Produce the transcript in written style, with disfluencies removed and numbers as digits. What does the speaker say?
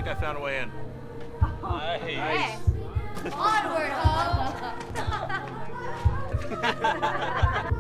think I found a way in. Nice. Hey. Onward, ho!